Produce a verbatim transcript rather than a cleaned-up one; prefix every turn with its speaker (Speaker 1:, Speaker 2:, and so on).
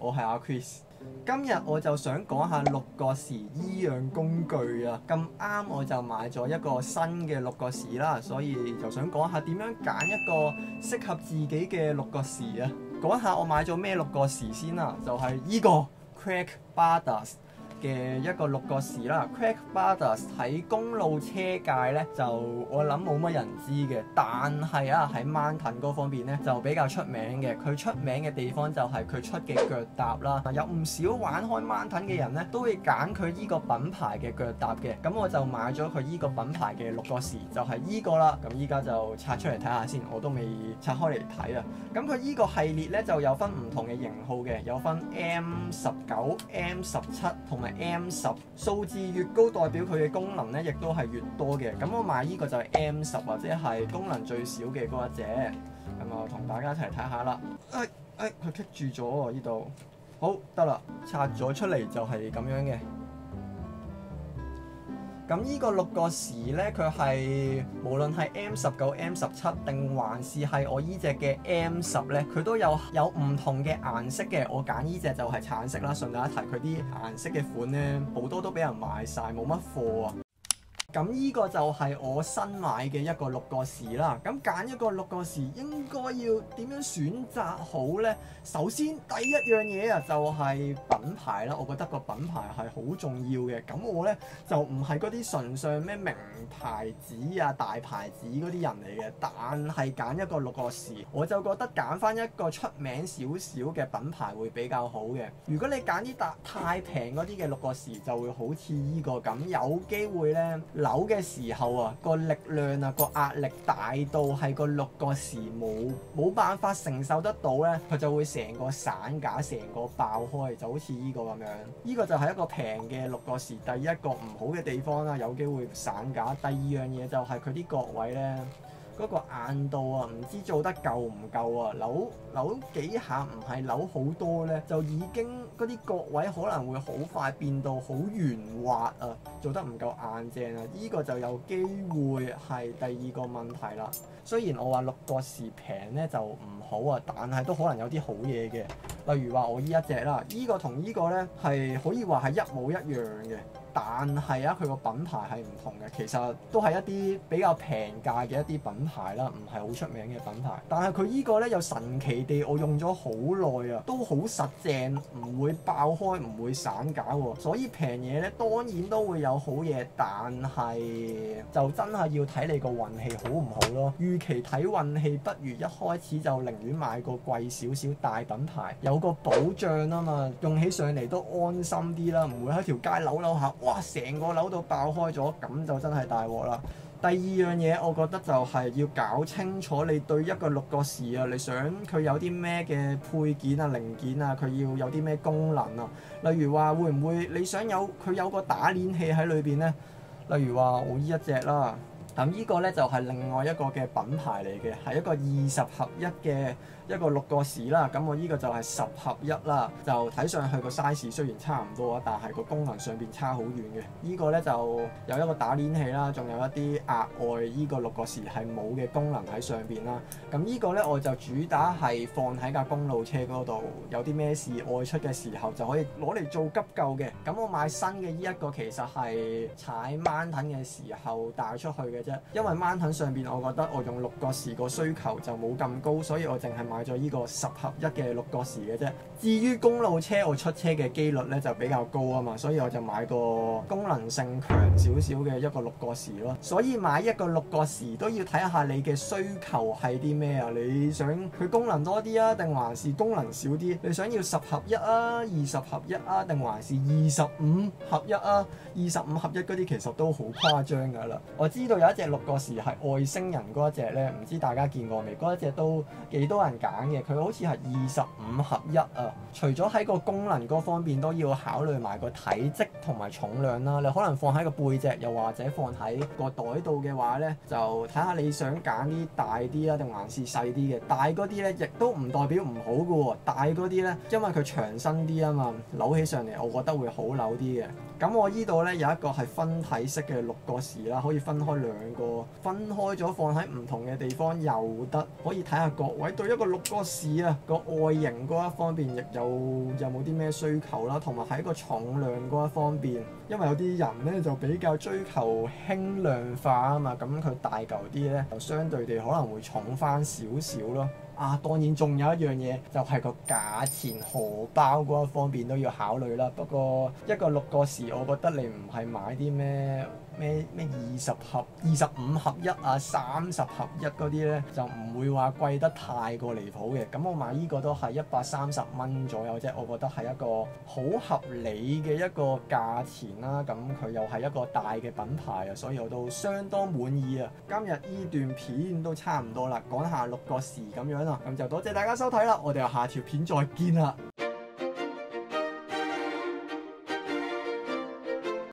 Speaker 1: 我係阿 Chris。今日我就想講下六角匙依樣工具啊，咁啱我就買咗一個新嘅六角匙啦，所以就想講下點樣揀一個適合自己嘅六角匙啊。講下我買咗咩六角匙先啦，就係、是、依個 Craig Brothers嘅一個六角匙啦。Craig Brothers 喺公路車界咧就我諗冇乜人知嘅，但係啊喺 Mountain 嗰方面咧就比較出名嘅。佢出名嘅地方就係佢出嘅腳踏啦，有唔少玩開 Mountain 嘅人咧都會揀佢依個品牌嘅腳踏嘅。咁我就買咗佢依個品牌嘅六角匙，就係、是、依個啦。咁依家就拆出嚟睇下先，我都未拆開嚟睇啊。咁佢依個系列咧就有分唔同嘅型號嘅，有分 M 十九、M 十七同埋M 十，數字越高代表佢嘅功能咧，亦都係越多嘅。咁我買呢個就係 M 十或者係功能最少嘅嗰一隻。咁我同大家一齊睇下啦。誒誒，佢棘住咗喎呢度。好得啦，拆咗出嚟就係咁樣嘅。咁呢個六角匙咧，佢係無論係 M 十九、M 十七定還是係我依隻嘅 M 十咧，佢都有有唔同嘅顏色嘅。我揀依隻就係橙色啦。順帶一提，佢啲顏色嘅款咧，好多都俾人賣晒，冇乜貨啊。咁呢個就係我新買嘅一個六角匙啦。咁揀一個六角匙應該要點樣選擇好呢？首先第一樣嘢啊，就係品牌啦。我覺得個品牌係好重要嘅。咁我呢，就唔係嗰啲純上咩名牌子啊、大牌子嗰啲人嚟嘅。但係揀一個六角匙，我就覺得揀翻一個出名少少嘅品牌會比較好嘅。如果你揀啲太平嗰啲嘅六角匙，就會好似呢個咁，有機會呢。扭嘅時候啊，個力量啊，個壓力大到係個六角匙冇冇辦法承受得到咧，佢就會成個散架，成個爆開，就好似呢個咁樣。呢個就係一個平嘅六角匙第一個唔好嘅地方啦，有機會散架。第二樣嘢就係佢啲角位咧，嗰個硬度啊，唔知做得夠唔夠啊？扭扭幾下唔係扭好多咧，就已經嗰啲角位可能會好快變到好圓滑啊，做得唔夠硬淨啊！呢個就有機會係第二個問題啦。雖然我話六角匙平咧就唔好啊，但係都可能有啲好嘢嘅。例如話我呢一隻啦，呢個同呢個咧係可以話係一模一樣嘅。但係啊，佢個品牌係唔同嘅，其實都係一啲比較平價嘅一啲品牌啦，唔係好出名嘅品牌。但係佢依個咧又神奇地，我用咗好耐啊，都好實淨，唔會爆開，唔會散架喎。所以平嘢咧當然都會有好嘢，但係就真係要睇你個運氣好唔好咯。與其睇運氣，不如一開始就寧願買個貴少少大品牌，有個保障啊嘛，用起上嚟都安心啲啦，唔會喺條街扭扭下。哇！成個扭到爆開咗，咁就真係大鑊啦。第二樣嘢，我覺得就係要搞清楚你對一個六角匙啊，你想佢有啲咩嘅配件啊、零件啊，佢要有啲咩功能啊。例如話，會唔會你想有佢有個打鏈器喺裏邊呢？例如話我呢一隻啦，咁呢個呢，就係另外一個嘅品牌嚟嘅，係一個二十合一嘅一個六角匙啦。咁我呢個就係十合一啦，就睇上去個 size 雖然差唔多啊，但係個功能上邊差好遠嘅。呢個呢，就有一個打鏈器啦，仲有一啲額外呢個六角匙係冇嘅功能喺上邊啦。咁呢個呢，我就主打係放喺架公路車嗰度，有啲咩事外出嘅時候就可以攞嚟做急救嘅。咁我買新嘅呢一個其實係踩 Mountain 嘅時候帶出去嘅啫，因為 Mountain 上邊我覺得我用六角匙個需求就冇咁高，所以我淨係買咗呢個十合一嘅六角匙嘅啫。至於公路車我出車嘅機率咧就比較高啊嘛，所以我就買個功能性強少少嘅一個六角匙咯。所以買一個六角匙都要睇下你嘅需求係啲咩啊？你想佢功能多啲啊，定還是功能少啲？你想要十合一啊、二十合一啊，定還是二十五合一啊？二十五合一嗰啲其實都好誇張㗎啦。我知道有一隻六角匙係外星人嗰一隻咧，唔知大家見過未？嗰一隻都幾多人揀嘅，佢好似係二十五合一啊。除咗喺個功能嗰方面都要考慮埋個體積同埋重量啦。你可能放喺個背脊，又或者放喺個袋度嘅話咧，就睇下你想揀啲大啲啊，定還是細啲嘅。大嗰啲咧，亦都唔代表唔好㗎喎。大嗰啲咧，因為佢長身啲啊嘛，扭起上嚟我覺得會好扭啲嘅。咁我依度咧有一個係分體式嘅六角匙啦，可以分開兩個分開咗放喺唔同嘅地方又得，可以睇下各位對一個六角匙啊個外形嗰一方面亦有有冇啲咩需求啦，同埋喺個重量嗰一方面，因為有啲人咧就比較追求輕量化啊嘛，咁佢大嚿啲咧就相對地可能會重翻少少咯。啊，當然仲有一樣嘢就係個價錢，荷包嗰一方面都要考慮啦。不過一個六角匙，我覺得你唔係買啲咩咩咩二十盒、二十五合一啊、三十合一嗰啲咧，就唔會話貴得太過離譜嘅。咁我買呢個都係一百三十蚊左右啫，我覺得係一個好合理嘅一個價錢啦。咁佢又係一個大嘅品牌啊，所以我都相當滿意啊。今日呢段片都差唔多啦，講下六角匙咁樣啦。咁就多謝大家收睇啦，我哋下條片再見啦。